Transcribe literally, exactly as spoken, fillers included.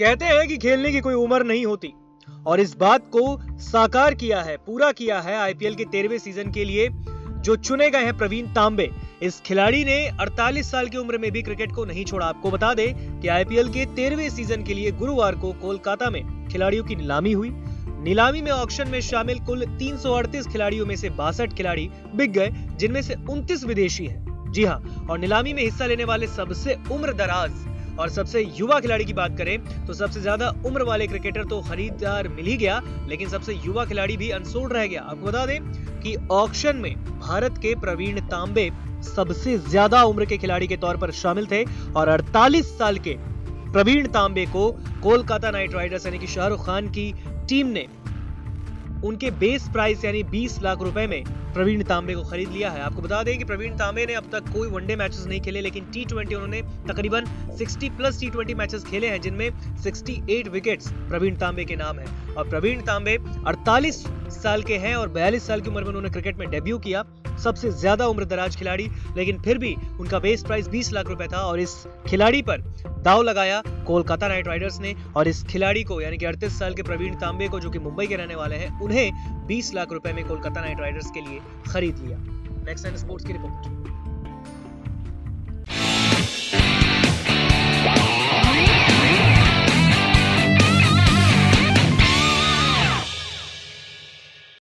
कहते हैं कि खेलने की कोई उम्र नहीं होती और इस बात को साकार किया है, पूरा किया है आईपीएल के तेरहवें सीजन के लिए जो चुने गए हैं प्रवीण तांबे। इस खिलाड़ी ने अड़तालीस साल की उम्र में भी क्रिकेट को नहीं छोड़ा। आपको बता दें कि आईपीएल के तेरहवें सीजन के लिए गुरुवार को कोलकाता में खिलाड़ियों की नीलामी हुई। नीलामी में ऑक्शन में शामिल कुल तीन सौ अड़तीस खिलाड़ियों में से बासठ खिलाड़ी बिक गए, जिनमें से उनतीस विदेशी हैं। जी हाँ, और नीलामी में हिस्सा लेने वाले सबसे उम्र दराज और सबसे युवा खिलाड़ी की बात करें तो सबसे ज्यादा उम्र वाले क्रिकेटर तो खरीदार मिल ही गया, लेकिन सबसे युवा खिलाड़ी भी अनसोल्ड रह गया। आपको बता दें कि ऑक्शन में भारत के प्रवीण तांबे सबसे ज्यादा उम्र के खिलाड़ी के तौर पर शामिल थे और अड़तालीस साल के प्रवीण तांबे को कोलकाता नाइट राइडर्स यानी कि शाहरुख खान की टीम ने उनके बेस प्राइस यानी बीस लाख रुपए में प्रवीण तांबे को खरीद लिया है। आपको बता दें कि प्रवीण तांबे ने अब तक कोई वनडे मैचेस नहीं खेले, लेकिन टी ट्वेंटी उन्होंने तकरीबन साठ प्लस टी ट्वेंटी मैचेस खेले हैं, जिनमें अड़सठ विकेट्स प्रवीण तांबे के नाम है। और प्रवीण तांबे अड़तालीस साल के हैं और बयालीस साल की उम्र में उन्होंने क्रिकेट में डेब्यू किया। सबसे ज्यादा उम्र दराज खिलाड़ी, लेकिन फिर भी उनका बेस प्राइस बीस लाख रुपए था और इस खिलाड़ी पर दाव लगाया कोलकाता नाइट राइडर्स ने और इस खिलाड़ी को यानी कि अड़तीस साल के प्रवीण तांबे को, जो कि मुंबई के रहने वाले हैं, उन्हें बीस लाख रुपए में कोलकाता नाइट राइडर्स के लिए खरीद लिया। नेक्स्ट टाइम स्पोर्ट्स की रिपोर्ट।